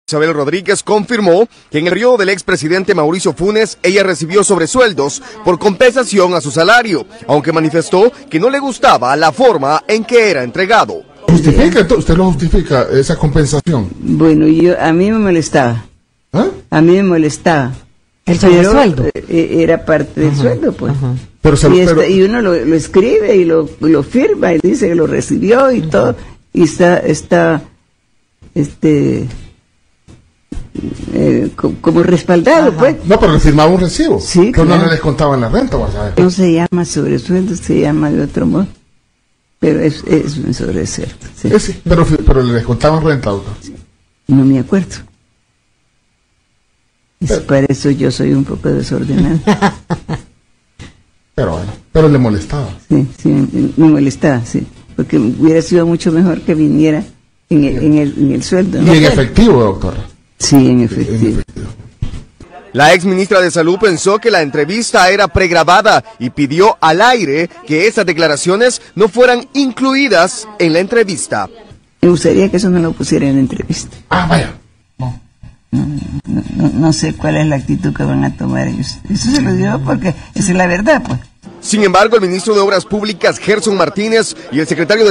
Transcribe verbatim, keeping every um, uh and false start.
Isabel Rodríguez confirmó que en el periodo del expresidente Mauricio Funes, ella recibió sobresueldos por compensación a su salario, aunque manifestó que no le gustaba la forma en que era entregado. ¿Justifica? ¿Usted lo justifica, esa compensación? Bueno, yo a mí me molestaba. ¿Ah? A mí me molestaba. ¿El sobresueldo? Era parte del ajá, sueldo, pues. Pero se, y, pero... Está, y uno lo, lo escribe y lo, lo firma y dice que lo recibió y uh-huh. todo. Y está, está, este... Eh, como respaldado, ajá. pues. No, pero le firmaba un recibo. Sí, pero claro. no le descontaban la renta, vas a ver. No se llama sobresueldo, se llama de otro modo. Pero es, es un sobresueldo. Sí. Eh, sí, pero, pero le descontaban renta, doctor. Sí. No me acuerdo. Pero, para eso yo soy un poco desordenado. Pero bueno, pero le molestaba. Sí, sí, me molestaba, sí. Porque hubiera sido mucho mejor que viniera en el, en el, en el sueldo, ¿no? Y en efectivo, doctor. Sí, en efectivo. en efectivo. La ex ministra de Salud pensó que la entrevista era pregrabada y pidió al aire que esas declaraciones no fueran incluidas en la entrevista. Me gustaría que eso no lo pusiera en la entrevista. Ah, vaya. No, no, no, no sé cuál es la actitud que van a tomar ellos. Eso se lo digo porque esa es la verdad, pues. Sin embargo, el ministro de Obras Públicas, Gerson Martínez, y el secretario de